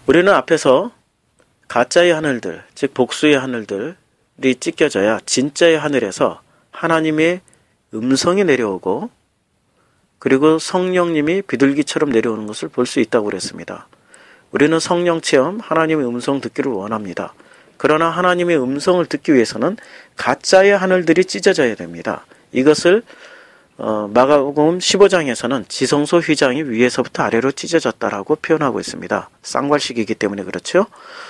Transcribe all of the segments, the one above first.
우리는 앞에서 가짜의 하늘들, 즉 복수의 하늘들이 찢겨져야 진짜의 하늘에서 하나님의 음성이 내려오고 그리고 성령님이 비둘기처럼 내려오는 것을 볼 수 있다고 그랬습니다. 우리는 성령 체험, 하나님의 음성 듣기를 원합니다. 그러나 하나님의 음성을 듣기 위해서는 가짜의 하늘들이 찢어져야 됩니다. 이것을 마가복음 15장에서는 지성소 휘장이 위에서부터 아래로 찢어졌다라고 표현하고 있습니다. 쌍괄식이기 때문에 그렇죠.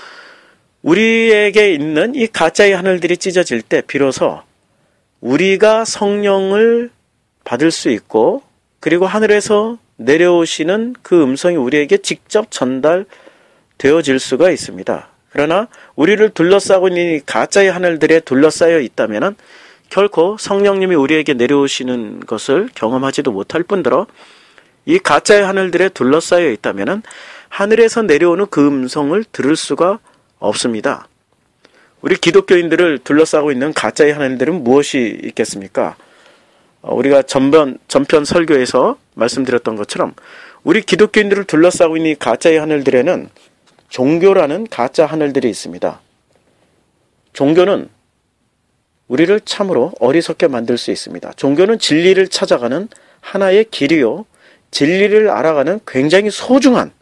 우리에게 있는 이 가짜의 하늘들이 찢어질 때 비로소 우리가 성령을 받을 수 있고 그리고 하늘에서 내려오시는 그 음성이 우리에게 직접 전달되어질 수가 있습니다. 그러나 우리를 둘러싸고 있는 이 가짜의 하늘들에 둘러싸여 있다면 결코 성령님이 우리에게 내려오시는 것을 경험하지도 못할 뿐더러 이 가짜의 하늘들에 둘러싸여 있다면 하늘에서 내려오는 그 음성을 들을 수가 없습니다. 우리 기독교인들을 둘러싸고 있는 가짜의 하늘들은 무엇이 있겠습니까? 우리가 전편 설교에서 말씀드렸던 것처럼 우리 기독교인들을 둘러싸고 있는 이 가짜의 하늘들에는 종교라는 가짜 하늘들이 있습니다. 종교는 우리를 참으로 어리석게 만들 수 있습니다. 종교는 진리를 찾아가는 하나의 길이요. 진리를 알아가는 굉장히 소중한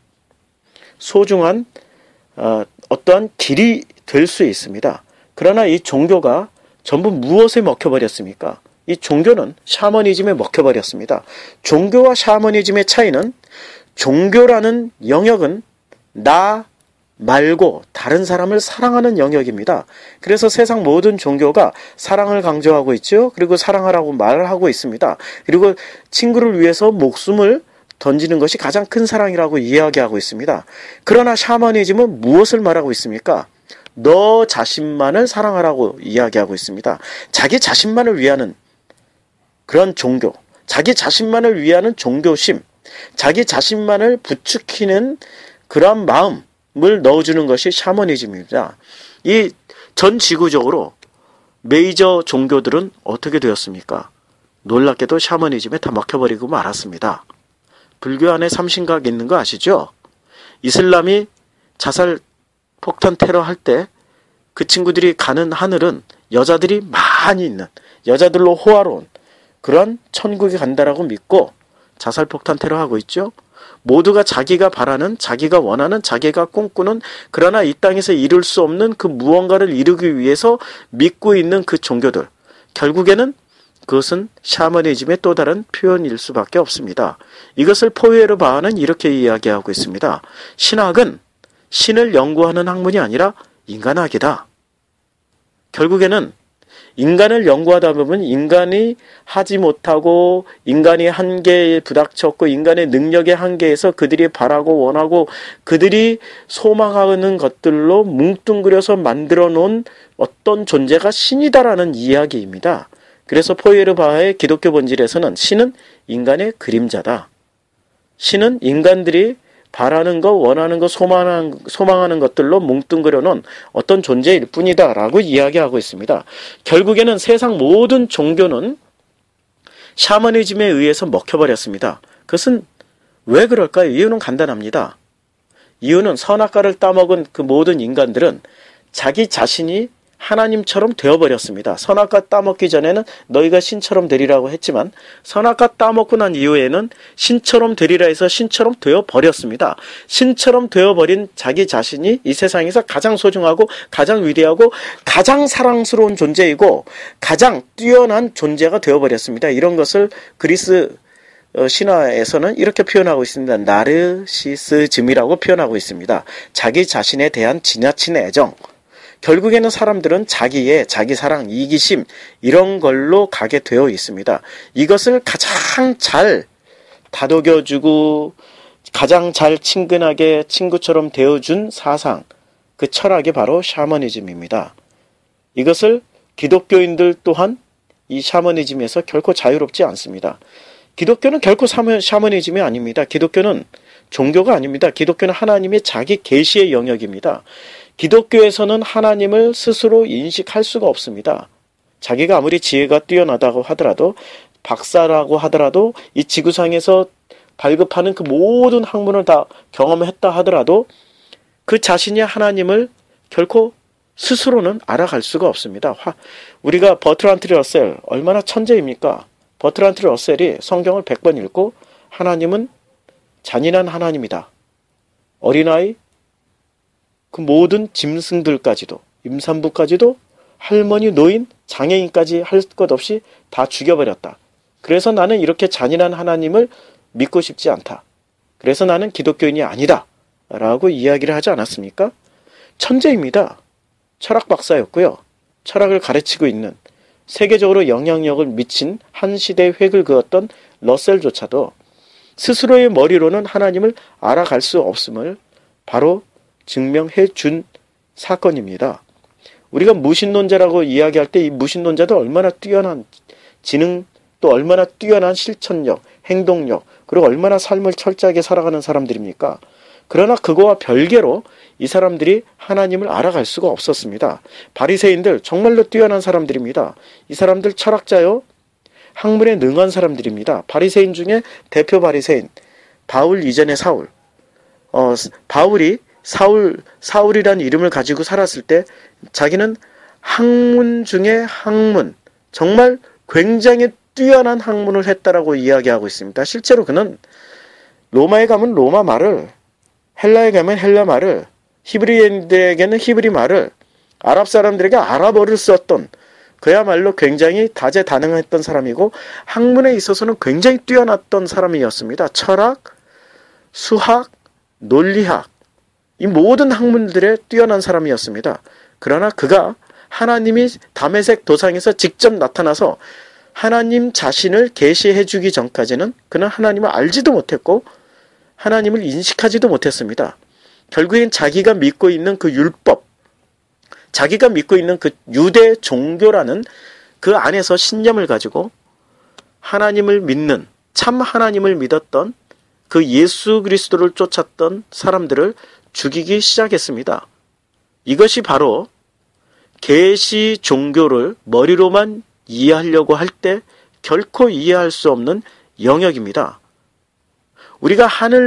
어떠한 길이 될 수 있습니다. 그러나 이 종교가 전부 무엇에 먹혀버렸습니까? 이 종교는 샤머니즘에 먹혀버렸습니다. 종교와 샤머니즘의 차이는 종교라는 영역은 나 말고 다른 사람을 사랑하는 영역입니다. 그래서 세상 모든 종교가 사랑을 강조하고 있죠. 그리고 사랑하라고 말하고 있습니다. 그리고 친구를 위해서 목숨을 던지는 것이 가장 큰 사랑이라고 이야기하고 있습니다. 그러나 샤머니즘은 무엇을 말하고 있습니까? 너 자신만을 사랑하라고 이야기하고 있습니다. 자기 자신만을 위하는 그런 종교, 자기 자신만을 위하는 종교심, 자기 자신만을 부추기는 그런 마음을 넣어주는 것이 샤머니즘입니다. 이 전 지구적으로 메이저 종교들은 어떻게 되었습니까? 놀랍게도 샤머니즘에 다 먹혀버리고 말았습니다. 불교 안에 삼신각 있는 거 아시죠? 이슬람이 자살 폭탄 테러 할 때 그 친구들이 가는 하늘은 여자들이 많이 있는, 여자들로 호화로운 그런 천국에 간다라고 믿고 자살 폭탄 테러하고 있죠. 모두가 자기가 바라는, 자기가 원하는, 자기가 꿈꾸는, 그러나 이 땅에서 이룰 수 없는 그 무언가를 이루기 위해서 믿고 있는 그 종교들, 결국에는 그것은 샤머니즘의 또 다른 표현일 수밖에 없습니다. 이것을 포에르 바하는 이렇게 이야기하고 있습니다. 신학은 신을 연구하는 학문이 아니라 인간학이다. 결국에는 인간을 연구하다 보면 인간이 하지 못하고 인간이 한계에 부닥쳤고 인간의 능력의 한계에서 그들이 바라고 원하고 그들이 소망하는 것들로 뭉뚱그려서 만들어 놓은 어떤 존재가 신이다라는 이야기입니다. 그래서 포에르 바하의 기독교 본질에서는 신은 인간의 그림자다. 신은 인간들이 바라는 것, 원하는 것, 소망하는 것들로 뭉뚱그려 놓은 어떤 존재일 뿐이다 라고 이야기하고 있습니다. 결국에는 세상 모든 종교는 샤머니즘에 의해서 먹혀버렸습니다. 그것은 왜 그럴까요? 이유는 간단합니다. 이유는 선악과를 따먹은 그 모든 인간들은 자기 자신이 하나님처럼 되어버렸습니다. 선악과 따먹기 전에는 너희가 신처럼 되리라고 했지만 선악과 따먹고 난 이후에는 신처럼 되리라 해서 신처럼 되어버렸습니다. 신처럼 되어버린 자기 자신이 이 세상에서 가장 소중하고 가장 위대하고 가장 사랑스러운 존재이고 가장 뛰어난 존재가 되어버렸습니다. 이런 것을 그리스 신화에서는 이렇게 표현하고 있습니다. 나르시스즘이라고 표현하고 있습니다. 자기 자신에 대한 지나친 애정, 결국에는 사람들은 자기 사랑, 이기심 이런 걸로 가게 되어 있습니다. 이것을 가장 잘 다독여주고 가장 잘 친근하게 친구처럼 되어준 사상, 그 철학이 바로 샤머니즘입니다. 이것을 기독교인들 또한 이 샤머니즘에서 결코 자유롭지 않습니다. 기독교는 결코 샤머니즘이 아닙니다. 기독교는 종교가 아닙니다. 기독교는 하나님의 자기 계시의 영역입니다. 기독교에서는 하나님을 스스로 인식할 수가 없습니다. 자기가 아무리 지혜가 뛰어나다고 하더라도 박사라고 하더라도 이 지구상에서 발급하는 그 모든 학문을 다 경험했다 하더라도 그 자신이 하나님을 결코 스스로는 알아갈 수가 없습니다. 우리가 버트란트 러셀 얼마나 천재입니까? 버트란트 러셀이 성경을 100번 읽고 하나님은 잔인한 하나님이다. 어린아이, 그 모든 짐승들까지도, 임산부까지도, 할머니, 노인, 장애인까지 할 것 없이 다 죽여버렸다. 그래서 나는 이렇게 잔인한 하나님을 믿고 싶지 않다. 그래서 나는 기독교인이 아니다. 라고 이야기를 하지 않았습니까? 천재입니다. 철학 박사였고요. 철학을 가르치고 있는, 세계적으로 영향력을 미친 한 시대의 획을 그었던 러셀조차도 스스로의 머리로는 하나님을 알아갈 수 없음을 바로 증명해 준 사건입니다. 우리가 무신론자라고 이야기할 때 이 무신론자도 얼마나 뛰어난 지능, 또 얼마나 뛰어난 실천력, 행동력, 그리고 얼마나 삶을 철저하게 살아가는 사람들입니까? 그러나 그거와 별개로 이 사람들이 하나님을 알아갈 수가 없었습니다. 바리새인들 정말로 뛰어난 사람들입니다. 이 사람들 철학자요, 학문에 능한 사람들입니다. 바리새인 중에 대표 바리새인 바울 이전의 사울. 바울이 사울이라는 이름을 가지고 살았을 때 자기는 학문 중에 학문, 정말 굉장히 뛰어난 학문을 했다라고 이야기하고 있습니다. 실제로 그는 로마에 가면 로마 말을, 헬라에 가면 헬라 말을, 히브리인들에게는 히브리 말을, 아랍 사람들에게 아랍어를 썼던, 그야말로 굉장히 다재다능했던 사람이고 학문에 있어서는 굉장히 뛰어났던 사람이었습니다. 철학, 수학, 논리학, 이 모든 학문들에 뛰어난 사람이었습니다. 그러나 그가 하나님이 다메섹 도상에서 직접 나타나서 하나님 자신을 계시해 주기 전까지는 그는 하나님을 알지도 못했고 하나님을 인식하지도 못했습니다. 결국엔 자기가 믿고 있는 그 율법, 자기가 믿고 있는 그 유대 종교라는 그 안에서 신념을 가지고 하나님을 믿는, 참 하나님을 믿었던 그 예수 그리스도를 쫓았던 사람들을 죽이기 시작했습니다. 이것이 바로 계시 종교를 머리로만 이해하려고 할 때 결코 이해할 수 없는 영역입니다. 우리가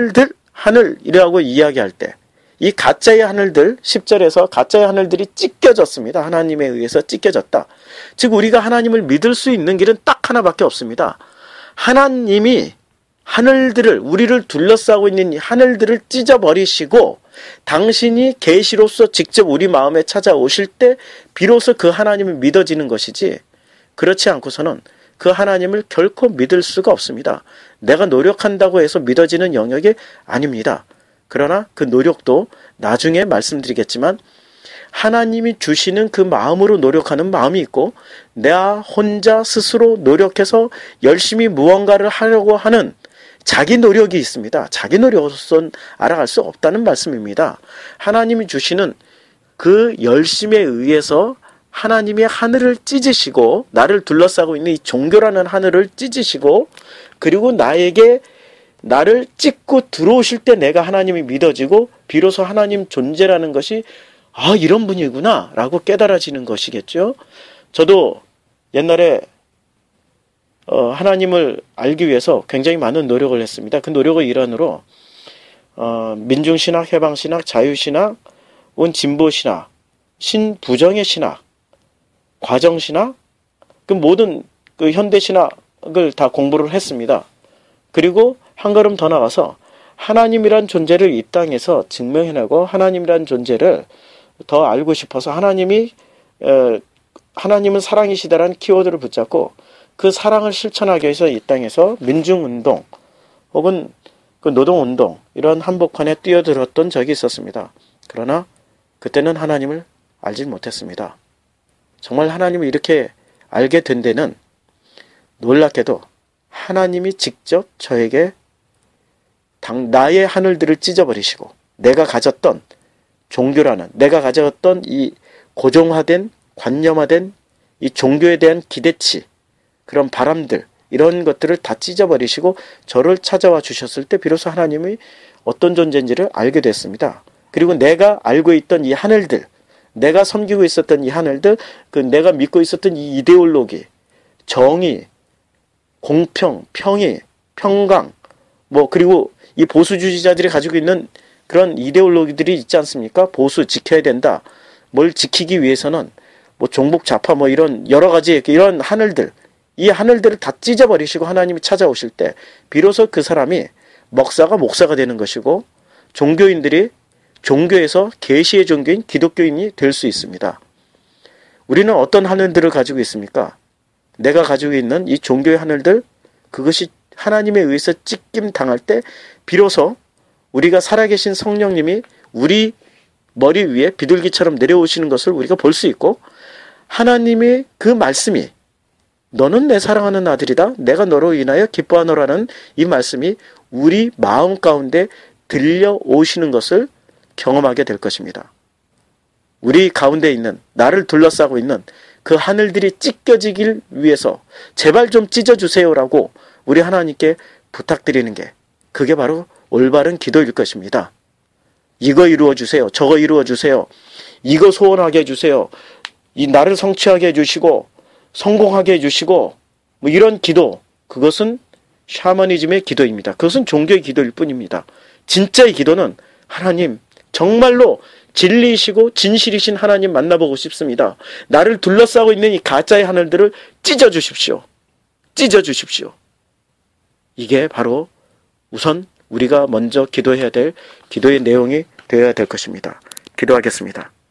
하늘이라고 이야기할 때 이 가짜의 하늘들, 10절에서 가짜의 하늘들이 찢겨졌습니다. 하나님에 의해서 찢겨졌다. 즉 우리가 하나님을 믿을 수 있는 길은 딱 하나밖에 없습니다. 하나님이 하늘들을, 우리를 둘러싸고 있는 이 하늘들을 찢어버리시고 당신이 계시로서 직접 우리 마음에 찾아오실 때 비로소 그 하나님을 믿어지는 것이지, 그렇지 않고서는 그 하나님을 결코 믿을 수가 없습니다. 내가 노력한다고 해서 믿어지는 영역이 아닙니다. 그러나 그 노력도 나중에 말씀드리겠지만 하나님이 주시는 그 마음으로 노력하는 마음이 있고 내가 혼자 스스로 노력해서 열심히 무언가를 하려고 하는 자기 노력이 있습니다. 자기 노력으로선 알아갈 수 없다는 말씀입니다. 하나님이 주시는 그 열심에 의해서 하나님이 하늘을 찢으시고 나를 둘러싸고 있는 이 종교라는 하늘을 찢으시고 그리고 나를 찢고 들어오실 때 내가 하나님이 믿어지고 비로소 하나님 존재라는 것이 이런 분이구나 라고 깨달아지는 것이겠죠. 저도 옛날에 하나님을 알기 위해서 굉장히 많은 노력을 했습니다. 그 노력의 일환으로 민중신학, 해방신학, 자유신학, 진보신학, 신부정의 신학, 과정신학, 그 모든 그 현대신학을 다 공부를 했습니다. 그리고 한 걸음 더 나가서 하나님이란 존재를 이 땅에서 증명해내고 하나님이란 존재를 더 알고 싶어서 하나님은 사랑이시다라는 키워드를 붙잡고 그 사랑을 실천하기 위해서 이 땅에서 민중운동 혹은 그 노동운동 이런 한복판에 뛰어들었던 적이 있었습니다. 그러나 그때는 하나님을 알지 못했습니다. 정말 하나님을 이렇게 알게 된 데는 놀랍게도 하나님이 직접 저에게 나의 하늘들을 찢어버리시고 내가 가졌던 종교라는, 내가 가졌던 이 고정화된, 관념화된 이 종교에 대한 기대치, 그런 바람들, 이런 것들을 다 찢어버리시고 저를 찾아와 주셨을 때 비로소 하나님이 어떤 존재인지를 알게 됐습니다. 그리고 내가 알고 있던 이 하늘들, 내가 섬기고 있었던 이 하늘들, 내가 믿고 있었던 이 이데올로기, 정의, 공평, 평의, 평강, 그리고 이 보수주의자들이 가지고 있는 그런 이데올로기들이 있지 않습니까? 보수 지켜야 된다. 뭘 지키기 위해서는 뭐 종북 좌파 뭐 이런 여러 가지 이런 하늘들, 이 하늘들을 다 찢어버리시고 하나님이 찾아오실 때 비로소 그 사람이 먹사가 목사가 되는 것이고 종교인들이 종교에서 계시의 종교인 기독교인이 될 수 있습니다. 우리는 어떤 하늘들을 가지고 있습니까? 내가 가지고 있는 이 종교의 하늘들, 그것이 하나님에 의해서 찢김 당할 때 비로소 우리가 살아계신 성령님이 우리 머리 위에 비둘기처럼 내려오시는 것을 우리가 볼 수 있고, 하나님의 그 말씀이 너는 내 사랑하는 아들이다, 내가 너로 인하여 기뻐하노라는 이 말씀이 우리 마음 가운데 들려오시는 것을 경험하게 될 것입니다. 우리 가운데 있는, 나를 둘러싸고 있는 그 하늘들이 찢겨지길 위해서 제발 좀 찢어주세요라고 우리 하나님께 부탁드리는 게, 그게 바로 올바른 기도일 것입니다. 이거 이루어주세요. 저거 이루어주세요. 이거 소원하게 해주세요. 이 나를 성취하게 해주시고 성공하게 해주시고 뭐 이런 기도, 그것은 샤머니즘의 기도입니다. 그것은 종교의 기도일 뿐입니다. 진짜의 기도는 하나님, 정말로 진리이시고 진실이신 하나님 만나보고 싶습니다. 나를 둘러싸고 있는 이 가짜의 하늘들을 찢어주십시오. 찢어주십시오. 이게 바로 우선 우리가 먼저 기도해야 될 기도의 내용이 되어야 될 것입니다. 기도하겠습니다.